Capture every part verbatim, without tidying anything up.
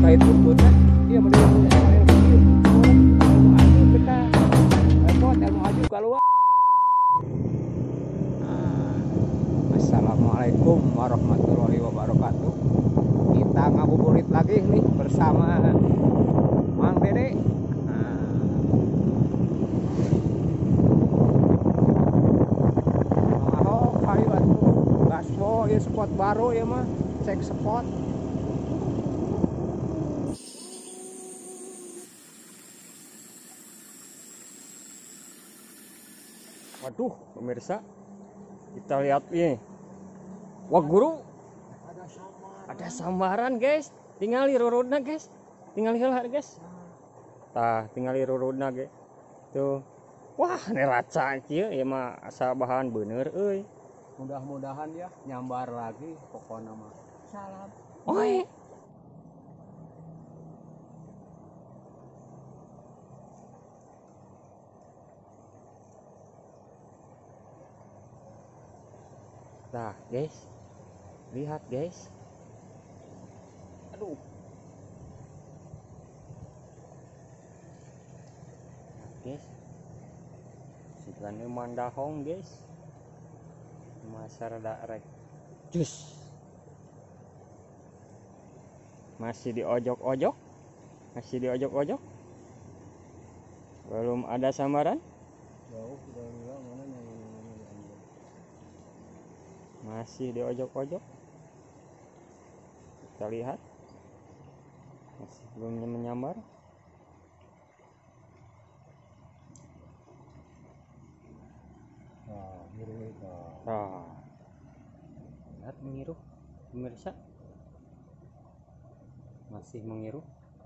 kait buntutnya dia mending punya yang kecil ilmu aju kita repot ilmu aju keluar. Assalamualaikum warahmatullahi wabarakatuh. Kita ngabuburit lagi nih bersama Mang Dede. Oh, ayo atuh. Gaspo ya spot baru ya mah. Cek spot. Waduh, pemirsa, kita lihat ini. Wah guru, ada sambaran, ada sambaran guys. Tinggali rurudna guys, tinggali heula guys. Tah, tinggali rurudna guys. Tuh, wah neraca kieu ya mah asa bahan bener euy. Mudah-mudahan ya nyambar lagi pokokna mah. Salam. Oi. Nah guys, lihat guys, aduh, nah, guys, sigane mandahong guys, masarada rek, jus, masih diojok-ojok, masih diojok-ojok, belum ada sambaran. Jauh dari mana yang masih diojok-ojok, kita lihat masih belum menyambar. Nah, miru itu. Nah, lihat mengiru, pemirsa, masih mengiru.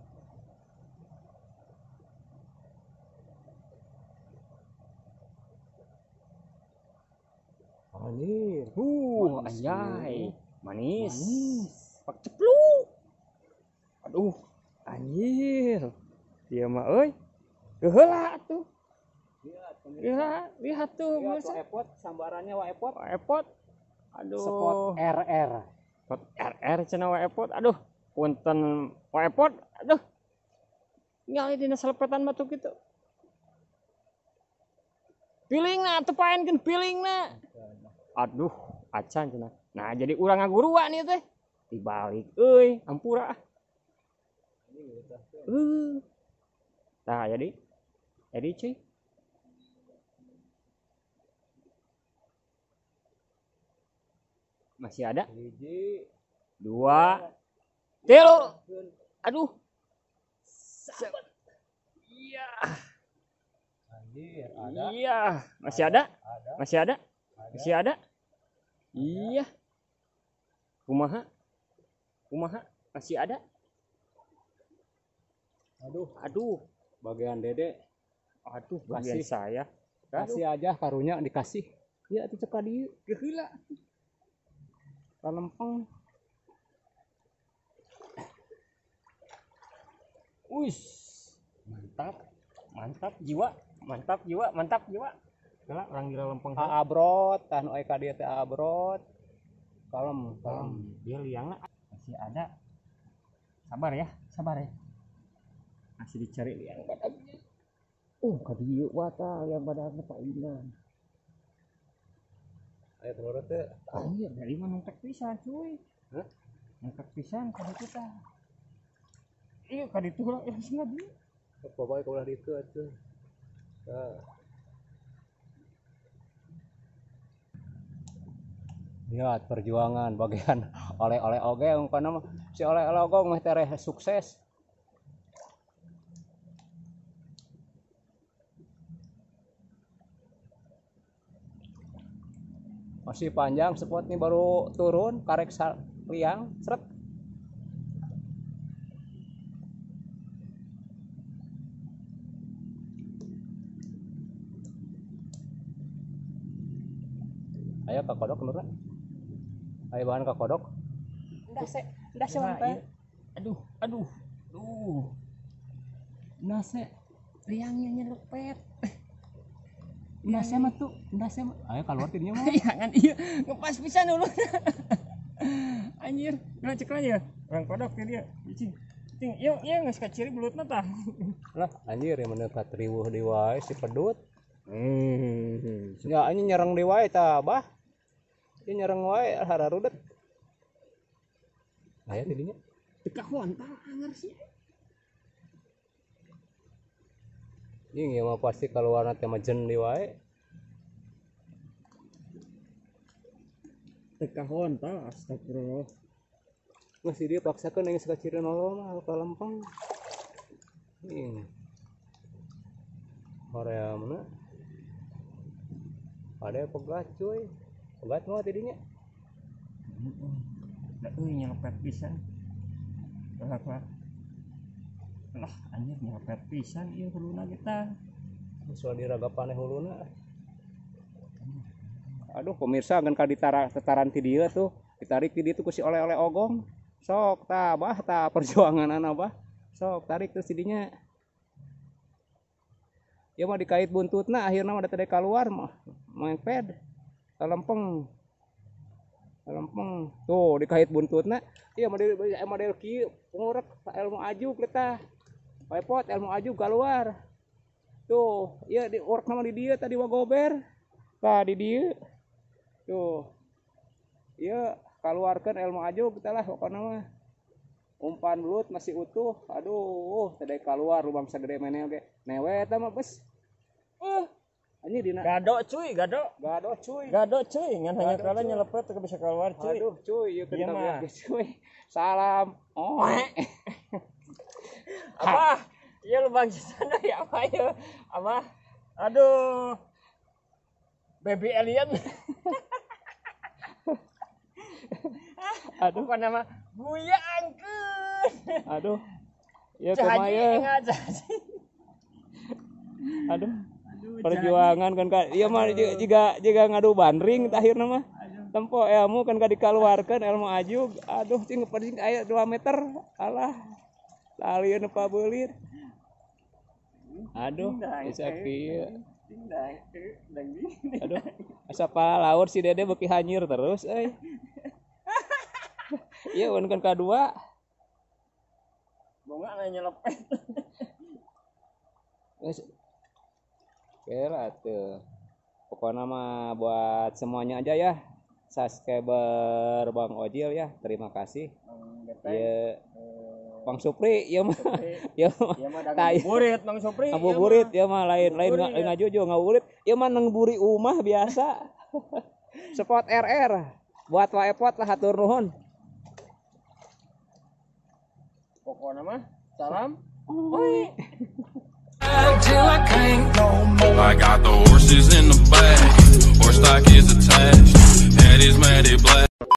Anjir, uh, anjay, manis, manis. Pak cepluk, aduh, anjir, dia mah, oi, heula tuh, lihat, lihat tuh, lihat tuh, epot, sambarannya wa epot, wa epot, aduh, spot R R, spot R R cina wa epot, aduh, punten wa epot, aduh, ngali dina selepetan batu gitu, piling na, tepain kan piling na. Aduh, acan cenah. Nah, jadi urang ngaguruan ieu teh. Dibalik euy, ampura. Uh. Nah, jadi jadi cuy. Masih ada? Hiji, dua, tilu. Aduh. Iya. Anjir, ada. Iya, masih ada? Ada. Masih ada? Masih ada? Iya. Kumaha? Kumaha? Masih ada? Aduh, aduh. Bagian Dede. Aduh, bagian kasih saya. Kasih aja karunya dikasih. Ya itu ceka di geheula. Lempeng. Wis. Mantap. Mantap jiwa. Mantap jiwa, mantap jiwa. Kala orang gila lempeng. Abrot, tah nu aya ka dieu teh abrot. Kalem, kalem. Dia liangna masih ada. Sabar ya, sabar ya. Masih dicari liang badagnya. Uh, ka dieu wata liang badagna painan. Aya telur teh. Anjir, dari mana nongtek pisan cuy? Hah? Nongtek pisan ka ditu tah. Ieu ka ditu lah yang sengaja dia. Popoe ka ulah ditu atuh. Tah. Lihat perjuangan bagian oleh-oleh oge ungkana mah si oleh-oleh oge mah teh sukses. Masih panjang spot nih baru turun karek liang seret. Ayo ka kodok lurah. Ayo bahan ka kodok. Ndak se, ndak se mantap. Aduh, aduh. Duh. Nase liangnya nyelepet. Nase mah tuh, nase mah. Ayo keluar tidinya mah. Jangan iya, ngepas pisan dulu. Anjir, nah cek aja. Orang kodok dia. Biji. ting iya iya geus kaciri belutna tah. Lah anjir yang mana katriwuh di wae si pedut. Hmm. Ya anjing nyerang di wae tah bah. Dia nyerang wae hararudet. Aya tidinya. Teu kahuan tah anger sih. Jeung ieu mah pasti kaluarna teh mah jen di wae. Teu kahuan tah astagfirullah. Masih dia paksakan yang sekaciri nolong mah ka lempeng. Ini. Korea mana? Ada pegat cuy. Pegat mah tidinya. Da euy nyelepet pisan. Berapa? Lah anjir nyelepet pisan ieu huluna kita. Soal diragapaneh huluna. Aduh pemirsa ngan ka ditara tetaran ti dieu tuh, ditarik ti dieu tuh ku si oleh-oleh ogong. Sok tah bah tah perjuangan anak bah. Sok tarik terus didinya. Ya mah dikait buntutna akhirna mah teh keluar mah mengped. Lempeng. Lempeng. Tuh dikait buntutna. Ieu model model kieu ngurek ilmu ajuk kita. Pepot ilmu ajuk keluar. Tuh, ieu di urek nama di dieu tadi wagober. Tah di dieu. Tuh. Ieu keluarkan ilmu ajuk kita lah pokoknya mah. Umpan belut masih utuh. Aduh, tadi keluar lubang segede meneh oge. Newe eta mah bes. Uh, anjir dina. Gado cuy, gado. Gado cuy. Gado cuy, ngan hanya Gado, kala cuy. nyelepet teu bisa keluar cuy. Aduh, cuy, ieu Iya kita mah. lihat cuy. Salam. Oh. Apa? Iya lubang sana ya apa ya? Apa? Aduh. Baby alien. Aduh, Apa nama? Buya angkeun. aduh. Ya Cahaji kumaya. ngaja. Aduh. Perjuangan kan ka ieu mah jiga jiga ngadu bandring tah akhirna mah. Tempo ilmu kan ka dikaluarkeun ilmu ajuk. Aduh cing paling aya dua meter. Alah. Talieun pabeulir. Aduh, bisa kieu. Aduh, asa pala laut si Dede beuki hanyir terus euy. Iya wan kan kadua. Bunga na nyelepet. Wes. Oke lah tuh. Pokoknya mah buat semuanya aja ya. Subscriber Bang Ojil ya. Terima kasih. Ya Bang Supri ya mah. Ya mah. Ya mah dagang burit Bang Supri. Ngabuburit ya mah lain lain Ngabuburit, lain ngajujo ngabuburit. Ya mah nengburi umah biasa. Spot R R. Buat waepot lah hatur nuhun. Pokoknya mah salam. Oi. Till I can't no more. I got the horses in the back. Horse stock is attached. Head is matted black.